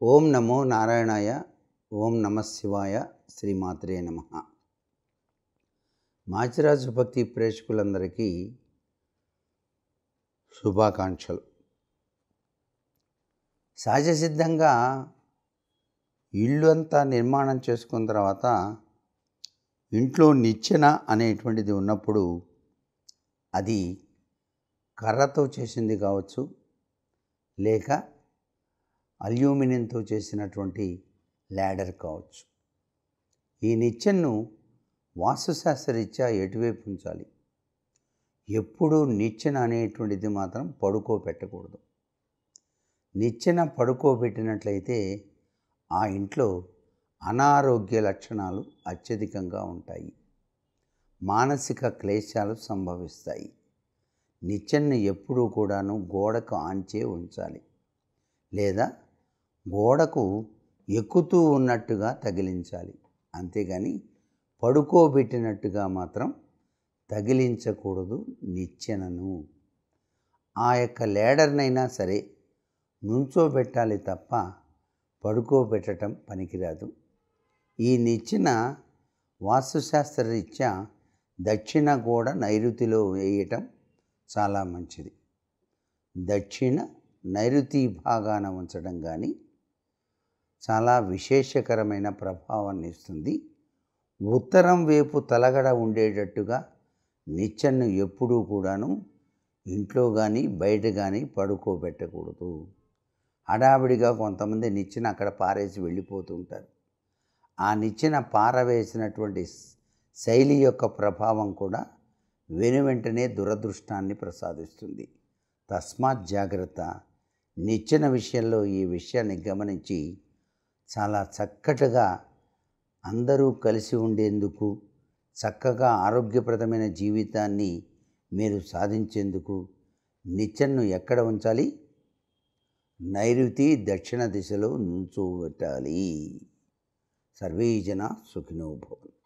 ఓం నమో నారాయణాయ. ఓం నమః శివాయ. శ్రీమాత్రే నమః. మాచిరాజు భక్తి ప్రేక్షకులందరికీ శుభాకాంక్షలు. సహజ సిద్ధంగా ఇల్లు అంతా నిర్మాణం చేసుకున్న తర్వాత ఇంట్లో నిచ్చెన అనేటువంటిది ఉన్నప్పుడు అది కర్రతో చేసింది కావచ్చు, లేక అల్యూమినియంతో చేసినటువంటి ల్యాడర్ కావచ్చు. ఈ నిచ్చెనను వాస్తుశాస్త్రరీత్యా ఎటువైపు ఉంచాలి? ఎప్పుడూ నిచ్చెన అనేటువంటిది మాత్రం పడుకోబెట్టకూడదు. నిచ్చెన పడుకోబెట్టినట్లయితే ఆ ఇంట్లో అనారోగ్య లక్షణాలు అత్యధికంగా ఉంటాయి, మానసిక క్లేశాలు సంభవిస్తాయి. నిచ్చెనను ఎప్పుడూ కూడాను గోడకు ఆంచే ఉంచాలి, లేదా గోడకు ఎక్కుతూ ఉన్నట్టుగా తగిలించాలి. అంతేగాని పడుకోబెట్టినట్టుగా మాత్రం తగిలించకూడదు నిచ్చెనను. ఆ యొక్క ల్యాడర్నైనా సరే నుంచోబెట్టాలి తప్ప పడుకోబెట్టడం పనికిరాదు. ఈ నిచ్చెన వాస్తుశాస్త్రరీత్యా దక్షిణ గోడ నైరుతిలో వేయటం చాలా మంచిది. దక్షిణ నైరుతి భాగాన ఉంచడం కానీ చాలా విశేషకరమైన ప్రభావాన్ని ఇస్తుంది. ఉత్తరం వైపు తలగడ ఉండేటట్టుగా నిచ్చెనను ఎప్పుడూ కూడాను ఇంట్లో కానీ బయట కానీ పడుకోబెట్టకూడదు. హడావిడిగా కొంతమంది నిచ్చెన అక్కడ పారేసి వెళ్ళిపోతుంటారు. ఆ నిచ్చెన పారవేసినటువంటి శైలి యొక్క ప్రభావం కూడా వెనువెంటనే దురదృష్టాన్ని ప్రసాదిస్తుంది. తస్మాత్ జాగ్రత్త. నిచ్చెన విషయంలో ఈ విషయాన్ని గమనించి చాలా చక్కటిగా అందరూ కలిసి ఉండేందుకు, చక్కగా ఆరోగ్యప్రదమైన జీవితాన్ని మీరు సాధించేందుకు నిచ్చెనను ఎక్కడ ఉంచాలి? నైరుతి దక్షిణ దిశలో నుంచోబెట్టాలి. సర్వే జనా సుఖినో భవంతు.